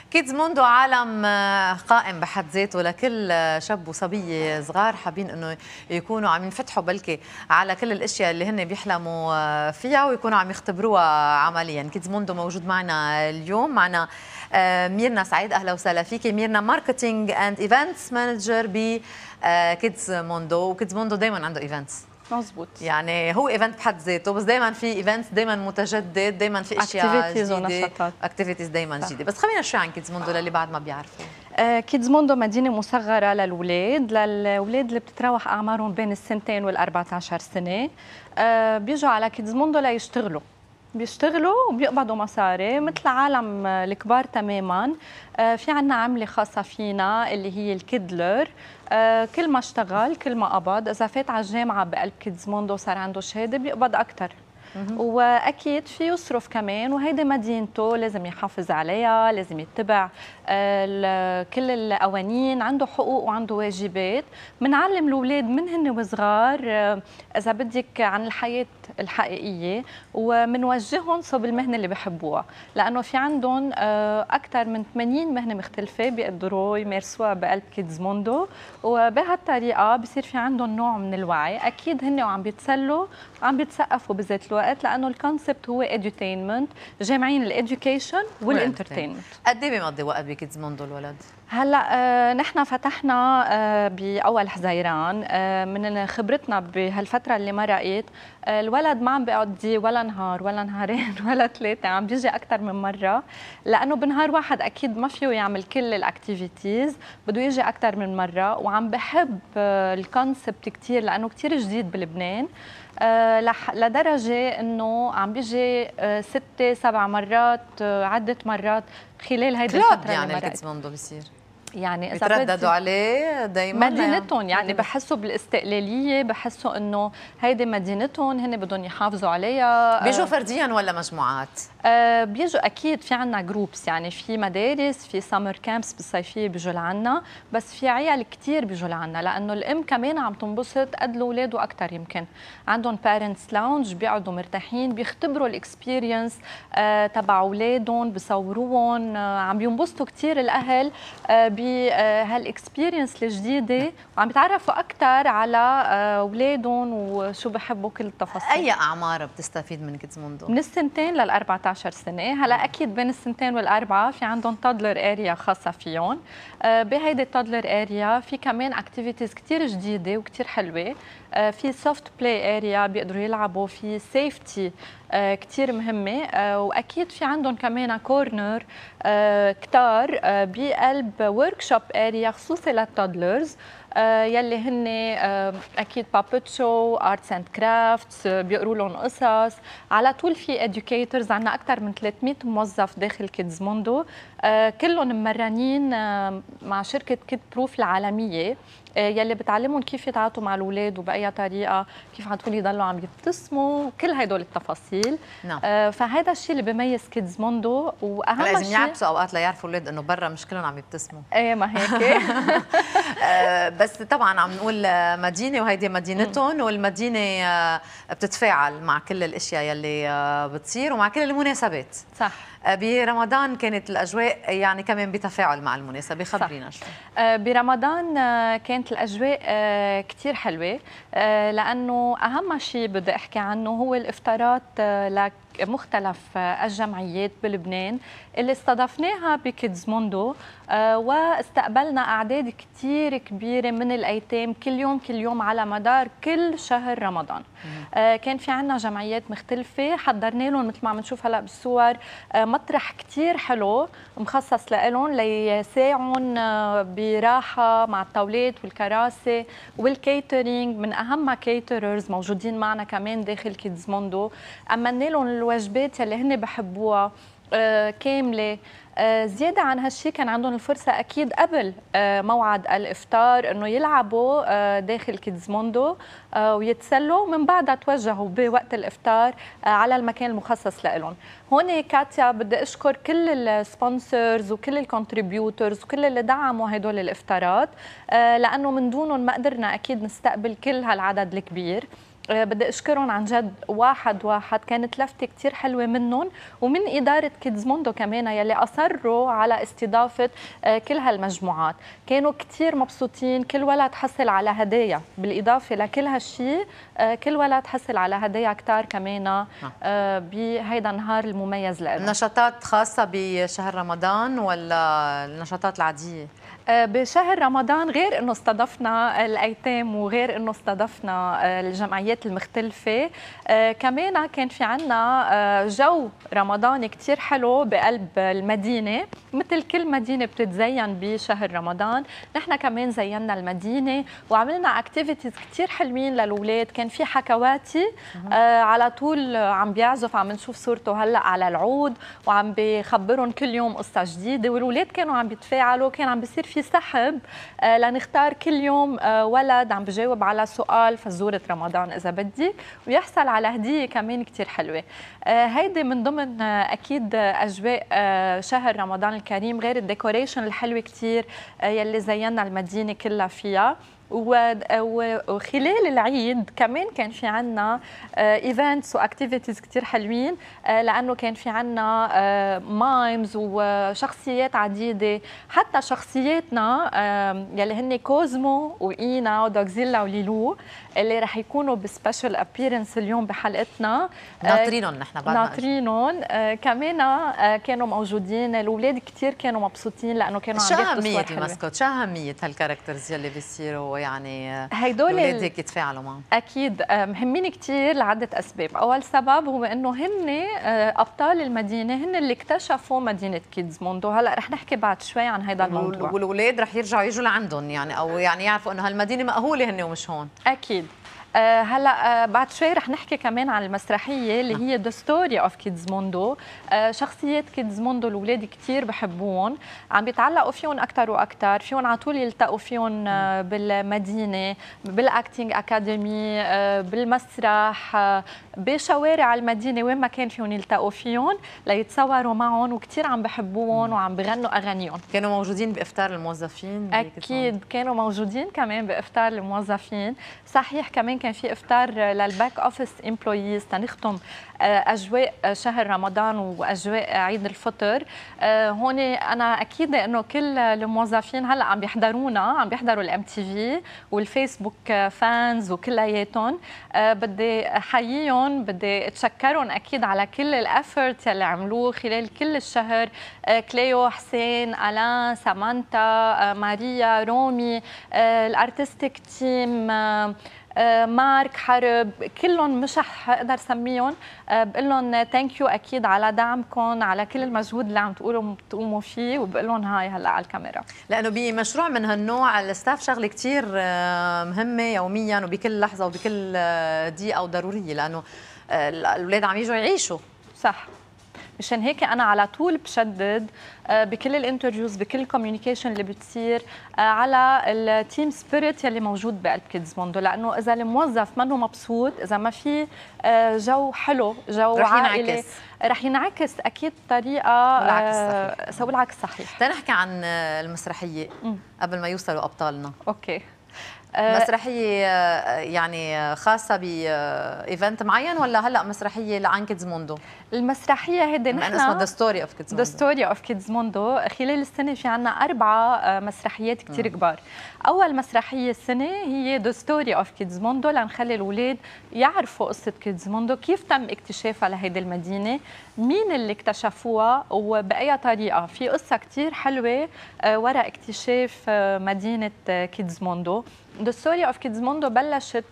كيدز موندو عالم قائم بحد ذاته لكل شاب وصبيه صغار حابين انه يكونوا عم ينفتحوا بلكي على كل الاشياء اللي هن بيحلموا فيها ويكونوا عم يختبروها عمليا. كيدز موندو موجود معنا اليوم، معنا ميرنا سعيد. اهلا وسهلا فيكي ميرنا، ماركتينج اند ايفنتس مانجر ب كيدز موندو. وكيدز موندو دائما عنده ايفنتس، مزبوط، يعني هو ايفنت بحد ذاته، بس دائما في ايفنتس، دائما متجدد، دائما في اشياء جديده، اكتيفيتيز دائما جديده. بس خلينا شوي عن كيدز موندو للي بعد ما بيعرفوا. كيدز موندو مدينه مصغره للولاد اللي بتتراوح اعمارهم بين السنتين وال14 سنه. بيجوا على كيدز موندو ليشتغلوا، بيشتغلوا وبيقبضوا مصاري مثل عالم الكبار تماما. في عنا عملة خاصة فينا اللي هي الكيدلر. كل ما اشتغل كل ما قبض. إذا فات على الجامعة بقلب كيدز موندو صار عنده شهادة بيقبض أكثر. واكيد في يصرف كمان، وهيدي مدينته لازم يحافظ عليها، لازم يتبع كل القوانين، عنده حقوق وعنده واجبات. بنعلم الاولاد من هن وصغار اذا بدك عن الحياه الحقيقيه، وبنوجههم صوب المهنه اللي بحبوها، لانه في عندهم اكثر من 80 مهنه مختلفه بيقدروا يمارسوها بقلب كيدز موندو. وبهالطريقه بصير في عندهم نوع من الوعي. اكيد هن وعم بيتسلوا عم بيتثقفوا بذات الوقت، لانه الكونسبت هو اديوتينمنت، جامعين الاديوكيشن والانترتينمنت. قد ايه بيقضي وقت بكيدز موندو الولد؟ هلا نحن فتحنا باول حزيران. من خبرتنا بهالفتره اللي مرقت الولد ما عم بيقضي ولا نهار ولا نهارين ولا ثلاثه، عم بيجي اكثر من مره، لانه بنهار واحد اكيد ما فيه يعمل كل الاكتيفيتيز، بده يجي اكثر من مره. وعم بحب الكونسبت كثير لانه كثير جديد بلبنان، لدرجه انه عم بيجي 6 7 مرات، عده مرات خلال هيدي الفتره يعني اللي مرقت. الكيدز موندو بيصير يعني اذا بيترددوا عليه دائما مدينتهم، يعني بحسوا بالاستقلاليه، بحسوا انه هيدي مدينتهم، هن بدهم يحافظوا عليها. بيجوا فرديا ولا مجموعات؟ بيجوا اكيد، في عنا جروبس، يعني في مدارس، في سمر كامبس بالصيفيه بيجوا لعنا، بس في عيال كثير بيجوا لعنا، لانه الام كمان عم تنبسط قد الاولاد واكثر. يمكن عندهم بارنتس لاونج، بيقعدوا مرتاحين، بيختبروا الاكسبيرينس تبع اولادهم، بصوروهم، عم بينبسطوا كثير الاهل بهالاكسبيرينس الجديده، وعم بيتعرفوا اكثر على اولادهم وشو بحبوا كل التفاصيل. اي اعمار بتستفيد من كيدز موندو؟ من السنتين لل14 سنه. هلا اكيد بين السنتين والاربعه في عندهم تادلر اريا خاصه فيهم. بهيدي التادلر اريا في كمان اكتيفيتيز كثير جديده وكثير حلوه. في سوفت بلاي اريا بيقدروا يلعبوا، في سيفتي كثير مهمه، واكيد في عندهم كمان كورنر كتار بقلب ورك شوب اريا خصوصي للتادلرز، يلي هن اكيد بابت شو، ارتس اند كرافتس، بيقروا لهم قصص على طول. في اديوكيترز، عندنا اكثر من 300 موظف داخل كيدز موندو، كلهم ممرنين مع شركه كيد بروف العالميه، يلي بتعلمهم كيف يتعاطوا مع الاولاد وباي طريقه، كيف على طول يضلوا عم يبتسموا، كل هدول التفاصيل. نعم. فهذا الشيء اللي بيميز كيدز موندو. واهم شيء لازم يعكسوا اوقات ليعرفوا الاولاد انه برا مش كلهم عم يبتسموا. ايه ما هيك. بس طبعا عم نقول مدينه وهيدي مدينتهم، والمدينه بتتفاعل مع كل الاشياء يلي بتصير ومع كل المناسبات. صح. برمضان كانت الاجواء يعني كمان بتفاعل مع المناسبه، خبرينا شوي. برمضان كانت الاجواء كثير حلوه، لانه اهم شيء بدي احكي عنه هو الافطارات لمختلف الجمعيات بلبنان اللي استضفناها بكيدز موندو، واستقبلنا اعداد كثير كبيره من الايتام كل يوم على مدار كل شهر رمضان. كان في عنا جمعيات مختلفه، حضرنا لهم مثل ما عم نشوف هلا بالصور مطرح كثير حلو مخصص لهم ليساعون براحه مع الطاولات والكراسي والكيترينج. من اهم كيتررز موجودين معنا كمان داخل كيدز موندو، امنا لهم الوجبات اللي هن بحبوها كامله. زياده عن هالشيء كان عندهم الفرصه اكيد قبل موعد الافطار انه يلعبوا داخل كيدز موندو ويتسلوا، من بعدها توجهوا بوقت الافطار على المكان المخصص لهم. هون كاتيا بدي اشكر كل السبونسرز وكل الكونتريبيوترز وكل اللي دعموا هدول الافطارات، لانه من دونهم ما قدرنا اكيد نستقبل كل هالعدد الكبير. بدي اشكرهم عن جد واحد واحد، كانت لفتة كتير حلوة منهم ومن إدارة كيدز موندو كمان يلي أصروا على استضافة كل هالمجموعات. كانوا كتير مبسوطين، كل ولد حصل على هدايا، بالإضافة لكل هالشي كل ولد حصل على هدايا كتار كمان بهيدا النهار المميز لهم. نشاطات خاصة بشهر رمضان ولا النشاطات العادية؟ بشهر رمضان غير انه استضفنا الايتام وغير انه استضفنا الجمعيات المختلفه، كمان كان في عنا جو رمضاني كتير حلو بقلب المدينه، مثل كل مدينه بتتزين بشهر رمضان، نحن كمان زينا المدينه وعملنا اكتيفيتيز كتير حلوين للاولاد. كان في حكواتي على طول عم بيعزف، عم نشوف صورته هلا على العود وعم بخبرهم كل يوم قصه جديده، والولاد كانوا عم بيتفاعلوا، كان عم بيصير في سحب لنختار كل يوم ولد عم بجاوب على سؤال فزورة رمضان إذا بدي، ويحصل على هدية كمان كتير حلوة. هيدي من ضمن أكيد أجواء شهر رمضان الكريم، غير الديكوريشن الحلوة كتير يلي زينا المدينة كلها فيها. وخلال العيد كمان كان في عنا ايفنتس واكتيفيتيز كتير حلوين، لانه كان في عنا مايمز وشخصيات عديده، حتى شخصياتنا يلي هن كوزمو واينا ودوغزيلا وليلو اللي رح يكونوا بسبيشال ابيرنس اليوم بحلقتنا. ناطرينهم نحن بعد ناطرينهم كمان كانوا موجودين. الاولاد كتير كانوا مبسوطين لانه كانوا عم ياخذوا صور حلوه. الماسكوت شو اهميه هالكاركترز يلي بيصيروا يعني هيدول الاولاد هيك يتفاعلوا معهم؟ اكيد مهمين كثير لعده اسباب. اول سبب هو انه هن ابطال المدينه، هن اللي اكتشفوا مدينه كيدز موندو. هلا رح نحكي بعد شوي عن هذا الموضوع، والاولاد رح يرجعوا يجوا لعندهم يعني، او يعني يعرفوا انه هالمدينه مأهوله هن ومش هون. اكيد. هلا بعد شوي رح نحكي كمان عن المسرحيه اللي هي ذا ستوري اوف كيدز موندو. شخصيات كيدز موندو الاولاد كثير بحبوهم، عم بيتعلقوا فيهم اكثر واكثر، فيهم على طول يلتقوا فيهم بالمدينه، بالاكتينج اكاديمي، بالمسرح، بشوارع المدينه، وين ما كان فيهم يلتقوا فيهم ليتصوروا معهم، وكثير عم بحبوهم وعم بغنوا اغانيهم. كانوا موجودين بافطار الموظفين؟ اكيد كانوا موجودين كمان بافطار الموظفين. صحيح كمان كان في افطار للباك اوفيس امبلويز تنختم اجواء شهر رمضان واجواء عيد الفطر. هون انا اكيد انه كل الموظفين هلا عم بيحضرونا، عم بيحضروا الام تي في والفيسبوك فانز وكلياتهم. بدي احييهم، بدي اتشكرهم اكيد على كل الافورت اللي عملوه خلال كل الشهر. كليو، حسين، الان، سامانتا، ماريا، رومي، الارتستيك تيم، مارك، حرب، كلهم مش رح اقدر سميهم. بقول لهم ثانك يو اكيد على دعمكم، على كل المجهود اللي عم تقوموا فيه، وبقول لهم هاي هلا على الكاميرا. لانه بمشروع من هالنوع الستاف شغله كثير مهمه يوميا وبكل لحظه وبكل دقيقه وضروريه، لانه الاولاد عم يجوا يعيشوا. صح، مشان هيك انا على طول بشدد بكل الانترفيوز، بكل الكوميونيكيشن اللي بتصير على التيم سبيريت يلي موجود بقلب كيدز موندو، لانه اذا الموظف منه مبسوط، اذا ما في جو حلو، جو عائلي، رح ينعكس اكيد بطريقه والعكس صحيح. تنحكي عن المسرحيه قبل ما يوصلوا ابطالنا. اوكي. مسرحيه يعني خاصه بايفنت معين ولا هلا مسرحيه عن كيدز موندو؟ المسرحيه هيدي نحن اسمها ذا ستوري اوف كيدز موندو. ذا ستوري اوف كيدز موندو. خلال السنه في عنا 4 مسرحيات كثير كبار. اول مسرحيه السنه هي ذا ستوري اوف كيدز موندو، لنخلي الاولاد يعرفوا قصه كيدز موندو، كيف تم اكتشافها لهيدي المدينه، مين اللي اكتشفوها وباي طريقه. في قصه كثير حلوه وراء اكتشاف مدينه كيدز موندو. ذا ستوري اوف كيدز موندو بلشت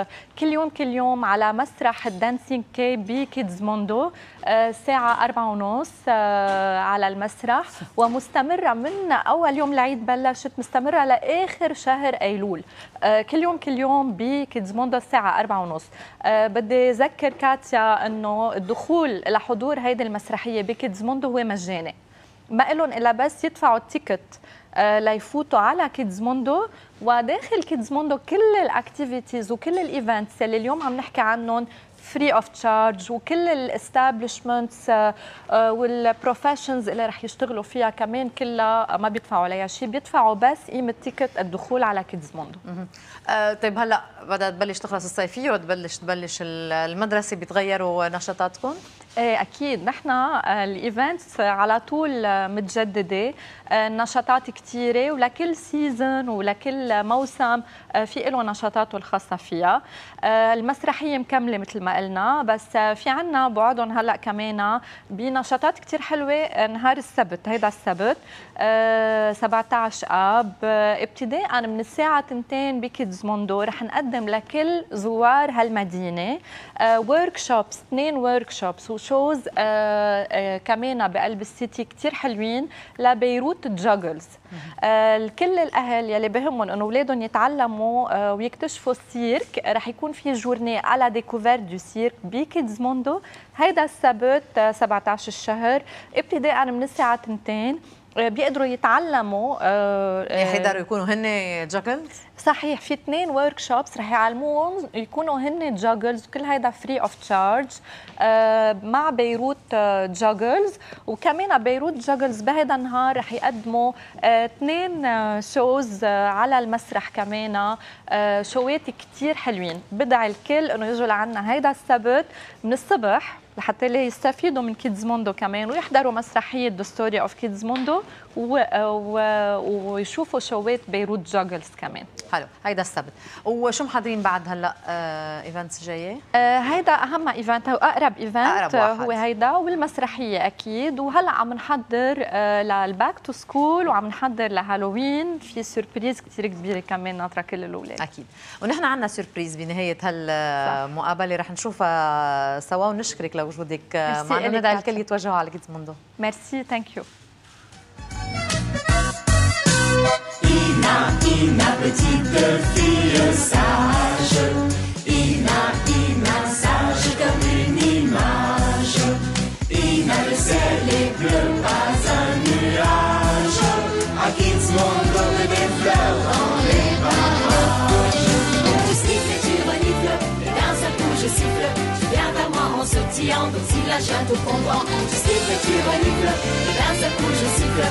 كل يوم على مسرح الدانسينج كي بكيدز موندو الساعة 4:30 على المسرح، ومستمرة من أول يوم العيد بلشت، مستمرة لآخر شهر أيلول. كل يوم بكيدز موندو الساعة 4:30. بدي أذكر كاتيا أنه الدخول لحضور هيدي المسرحية بكيدز موندو هو مجاني، ما لهم إلا بس يدفعوا التيكت ليفوتوا على كيدز موندو. وداخل كيدز موندو كل الاكتيفيتيز وكل الايفنتس اللي اليوم عم نحكي عنهم فري اوف تشارج، وكل الاستابلشمنتس والبروفيشنز اللي رح يشتغلوا فيها كمان كلها ما بيدفعوا عليها شيء، بيدفعوا بس قيمه تيكت الدخول على كيدز موندو. طيب هلا بدها تبلش تخلص الصيفيه وتبلش المدرسه، بيتغيروا نشاطاتكم؟ ايه اكيد، نحن الايفنتس على طول متجدده، نشاطات كثيره، ولكل سيزون ولكل موسم في له نشاطاته الخاصه فيها. المسرحيه مكمله مثل ما قلنا، بس في عنا بعدهم هلا كمان بنشاطات كثير حلوه نهار السبت، هيدا السبت 17 اب ابتداء من الساعه 2 بكيدز موندو. رح نقدم لكل زوار هالمدينه ورك شوبس، 2 ورك شوبس وشوز كمان بقلب السيتي كثير حلوين لبيروت جاجلز. كل الاهل يلي بهمهم انه اولادهم يتعلموا ويكتشفوا السيرك، رح يكون في جورني على ديكوفير دو سيرك بكيدز موندو هيدا السبت 17 الشهر ابتداء من الساعه 2. بيقدروا يتعلموا يقدروا يكونوا هن جاجلز. صحيح، في 2 ورك شوبس رح يعلموهم يكونوا هن جاجلز، كل هيدا فري اوف تشارج مع بيروت جاجلز. وكمان بيروت جاجلز بهذا النهار رح يقدموا 2 شوز على المسرح كمان، شوات كثير حلوين. بدعي الكل انه يجوا لعنا هيدا السبت من الصبح لحتى يستفيدوا من كيدز موندو كمان، ويحضروا مسرحيه ذا ستوري اوف كيدز موندو ويشوفوا شوات بيروت جاجلز كمان. حلو، هيدا السبت. وشو محضرين بعد هلا ايفنتس جايه؟ هيدا اهم ايفنت او اقرب ايفنت هو هيدا، والمسرحيه اكيد. وهلا عم نحضر للباك تو سكول، وعم نحضر لهالوين، في سوربريز كثير كبيره كمان ناطره كل الاولاد. اكيد، ونحن عندنا سوربريز بنهايه هالمقابله رح نشوفها سوا، ونشكرك لوجودك معنا. ندعي الكل يتوجهوا على كيدز موندو. ميرسي، ثانك يو. Ina, petite fille sage. Ina, sage comme une image. Ina, le ciel est bleu, pas un nuage. À Kids Mondo, que des fleurs dans les parages. Tu siffles et tu renifles, et d'un seul coup je siffle. Tu viens vers moi en sautillant, comme si la chatte au fondant. Tu siffles et tu renifles, et d'un seul coup je siffle.